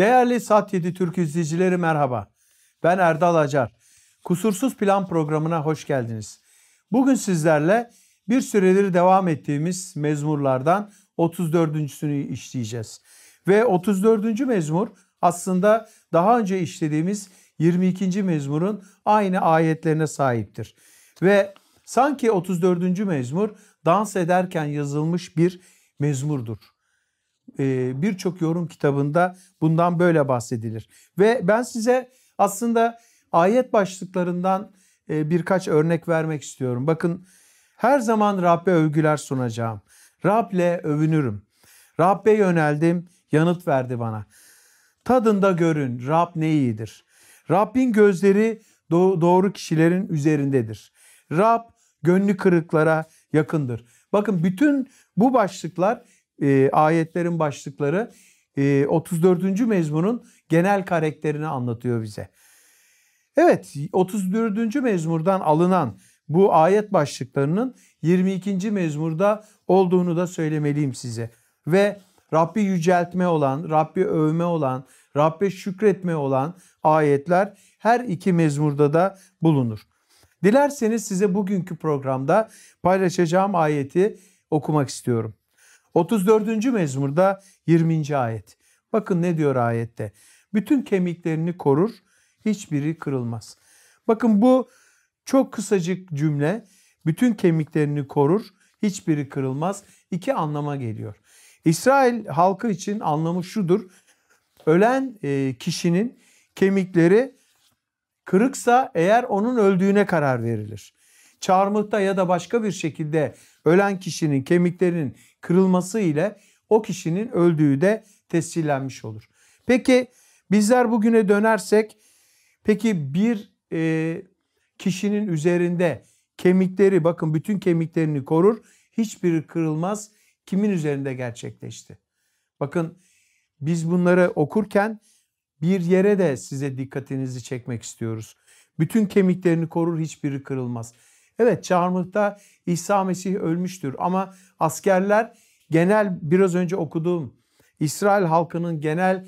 Değerli Sat 7 Türk izleyicileri merhaba. Ben Erdal Acar. Kusursuz Plan programına hoş geldiniz. Bugün sizlerle bir süredir devam ettiğimiz mezmurlardan 34.sünü işleyeceğiz. Ve 34. mezmur aslında daha önce işlediğimiz 22. mezmurun aynı ayetlerine sahiptir. Ve sanki 34. mezmur dans ederken yazılmış bir mezmurdur. Birçok yorum kitabında bundan böyle bahsedilir. Ve ben size aslında ayet başlıklarından birkaç örnek vermek istiyorum. Bakın, her zaman Rab'be övgüler sunacağım. Rab'le övünürüm. Rab'be yöneldim, yanıt verdi bana. Tadında görün, Rab ne iyidir. Rabbin gözleri doğru kişilerin üzerindedir. Rab gönlü kırıklara yakındır. Bakın, bütün bu başlıklar, ayetlerin başlıkları 34. mezmurun genel karakterini anlatıyor bize. Evet, 34. mezmurdan alınan bu ayet başlıklarının 22. mezmurda olduğunu da söylemeliyim size. Ve Rabbi yüceltme olan, Rabbi övme olan, Rabbi şükretme olan ayetler her iki mezmurda da bulunur. Dilerseniz size bugünkü programda paylaşacağım ayeti okumak istiyorum. 34. mezmurda 20. ayet. Bakın ne diyor ayette? Bütün kemiklerini korur, hiçbiri kırılmaz. Bakın, bu çok kısacık cümle, bütün kemiklerini korur, hiçbiri kırılmaz, iki anlama geliyor. İsrail halkı için anlamı şudur: ölen kişinin kemikleri kırıksa eğer onun öldüğüne karar verilir. Çarmıhta ya da başka bir şekilde ölen kişinin kemiklerinin kırılması ile o kişinin öldüğü de tescillenmiş olur. Peki bizler bugüne dönersek, peki bir kişinin üzerinde kemikleri, bakın, bütün kemiklerini korur, hiçbiri kırılmaz, kimin üzerinde gerçekleşti? Bakın, biz bunları okurken bir yere de size dikkatinizi çekmek istiyoruz. Bütün kemiklerini korur, hiçbiri kırılmaz. Evet, çarmıhta İsa Mesih ölmüştür ama askerler genel, biraz önce okuduğum İsrail halkının genel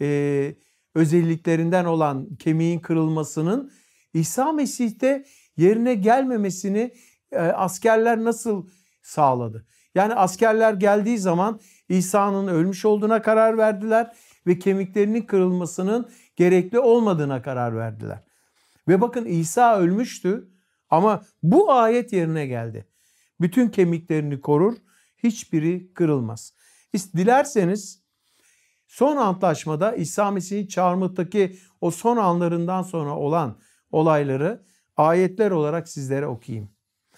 özelliklerinden olan kemiğin kırılmasının İsa Mesih'te yerine gelmemesini askerler nasıl sağladı? Yani askerler geldiği zaman İsa'nın ölmüş olduğuna karar verdiler ve kemiklerinin kırılmasının gerekli olmadığına karar verdiler. Ve bakın, İsa ölmüştü ama bu ayet yerine geldi. Bütün kemiklerini korur, hiçbiri kırılmaz. Dilerseniz son antlaşmada İsa Mesih'in çarmıhtaki o son anlarından sonra olan olayları ayetler olarak sizlere okuyayım.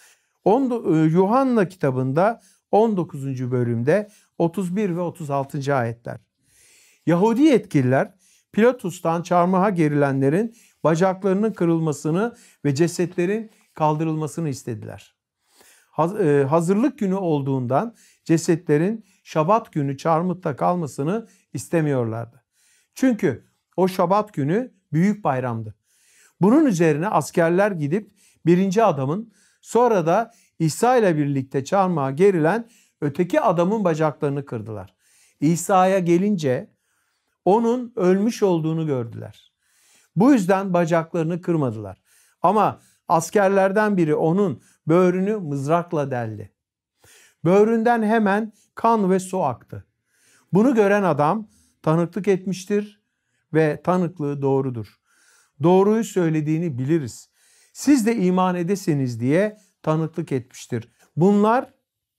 Yuhanna kitabında 19. bölümde 31 ve 36. ayetler. Yahudi yetkililer Pilatus'tan çarmıha gerilenlerin bacaklarının kırılmasını ve cesetlerin kaldırılmasını istediler. Hazırlık günü olduğundan cesetlerin Şabat günü çarmıhta kalmasını istemiyorlardı. Çünkü o Şabat günü büyük bayramdı. Bunun üzerine askerler gidip birinci adamın, sonra da İsa ile birlikte çarmıha gerilen öteki adamın bacaklarını kırdılar. İsa'ya gelince onun ölmüş olduğunu gördüler. Bu yüzden bacaklarını kırmadılar. Ama askerlerden biri onun böğrünü mızrakla deldi. Böğründen hemen kan ve su aktı. Bunu gören adam tanıklık etmiştir ve tanıklığı doğrudur. Doğruyu söylediğini biliriz. Siz de iman edesiniz diye tanıklık etmiştir. Bunlar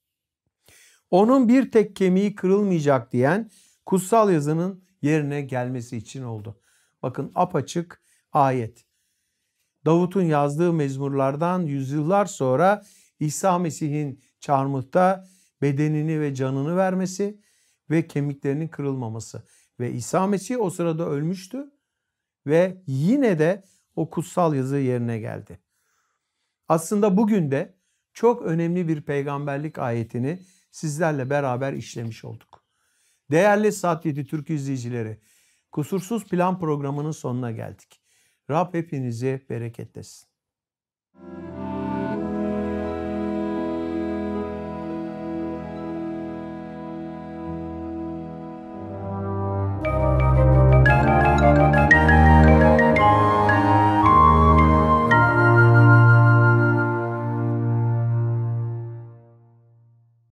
onun bir tek kemiği kırılmayacak diyen kutsal yazının yerine gelmesi için oldu. Bakın, apaçık ayet. Davut'un yazdığı mezmurlardan yüzyıllar sonra İsa Mesih'in çarmıhta bedenini ve canını vermesi ve kemiklerinin kırılmaması. Ve İsa Mesih o sırada ölmüştü ve yine de o kutsal yazı yerine geldi. Aslında bugün de çok önemli bir peygamberlik ayetini sizlerle beraber işlemiş olduk. Değerli Sat 7 Türk izleyicileri, Kusursuz Plan programının sonuna geldik. Rab hepinizi bereketlesin.